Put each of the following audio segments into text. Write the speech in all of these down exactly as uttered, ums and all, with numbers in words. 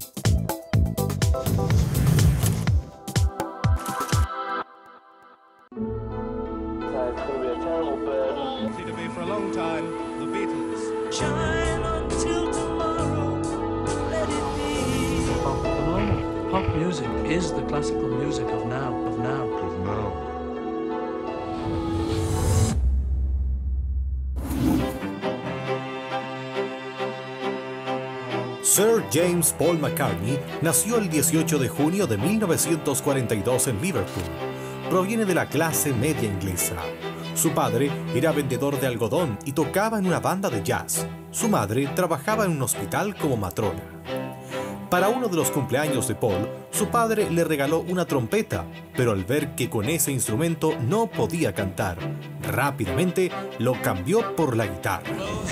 Pop music is the classical music of now, of now, of now. Sir James Paul McCartney nació el dieciocho de junio de mil novecientos cuarenta y dos en Liverpool. Proviene de la clase media inglesa. Su padre era vendedor de algodón y tocaba en una banda de jazz. Su madre trabajaba en un hospital como matrona. Para uno de los cumpleaños de Paul, su padre le regaló una trompeta, pero al ver que con ese instrumento no podía cantar, rápidamente lo cambió por la guitarra.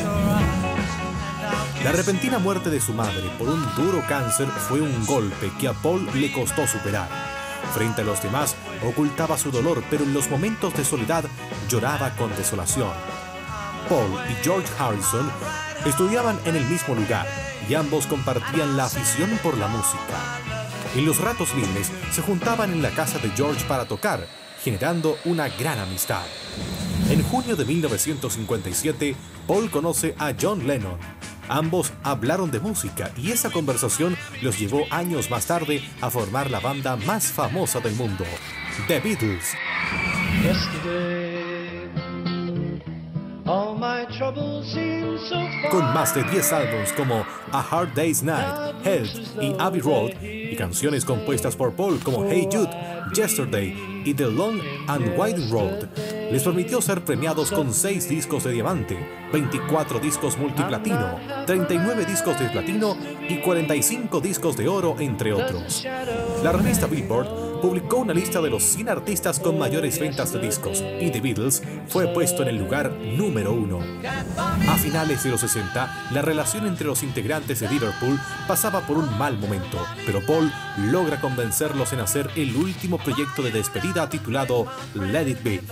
La repentina muerte de su madre por un duro cáncer fue un golpe que a Paul le costó superar. Frente a los demás, ocultaba su dolor, pero en los momentos de soledad lloraba con desolación. Paul y George Harrison estudiaban en el mismo lugar y ambos compartían la afición por la música. En los ratos libres se juntaban en la casa de George para tocar, generando una gran amistad. En junio de mil novecientos cincuenta y siete, Paul conoce a John Lennon. Ambos hablaron de música y esa conversación los llevó años más tarde a formar la banda más famosa del mundo, The Beatles. Con más de diez álbumes como A Hard Day's Night, Health y Abbey Road, y canciones compuestas por Paul como Hey Jude, Yesterday y The Long and Winding Road, les permitió ser premiados con seis discos de diamante, veinticuatro discos multiplatino, treinta y nueve discos de platino y cuarenta y cinco discos de oro, entre otros. La revista Billboard publicó una lista de los cien artistas con mayores ventas de discos y The Beatles fue puesto en el lugar número uno. A finales de los sesenta, la relación entre los integrantes de Liverpool pasaba por un mal momento, pero Paul logra convencerlos en hacer el último proyecto de despedida titulado Let It Be.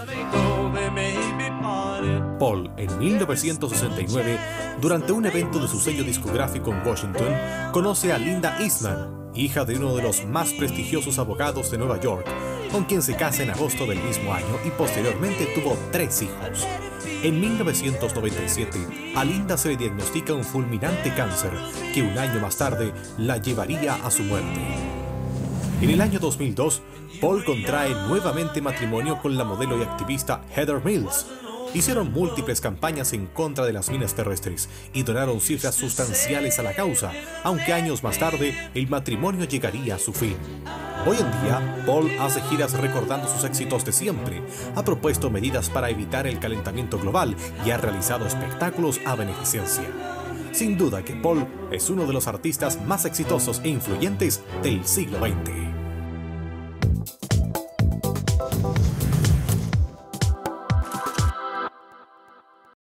Paul, en mil novecientos sesenta y nueve, durante un evento de su sello discográfico en Washington, conoce a Linda Eastman, hija de uno de los más prestigiosos abogados de Nueva York, con quien se casa en agosto del mismo año y posteriormente tuvo tres hijos. En mil novecientos noventa y siete, a Linda se le diagnostica un fulminante cáncer que un año más tarde la llevaría a su muerte. En el año dos mil dos, Paul contrae nuevamente matrimonio con la modelo y activista Heather Mills. Hicieron múltiples campañas en contra de las minas terrestres y donaron cifras sustanciales a la causa, aunque años más tarde el matrimonio llegaría a su fin. Hoy en día, Paul hace giras recordando sus éxitos de siempre, ha propuesto medidas para evitar el calentamiento global y ha realizado espectáculos a beneficencia. Sin duda que Paul es uno de los artistas más exitosos e influyentes del siglo veinte.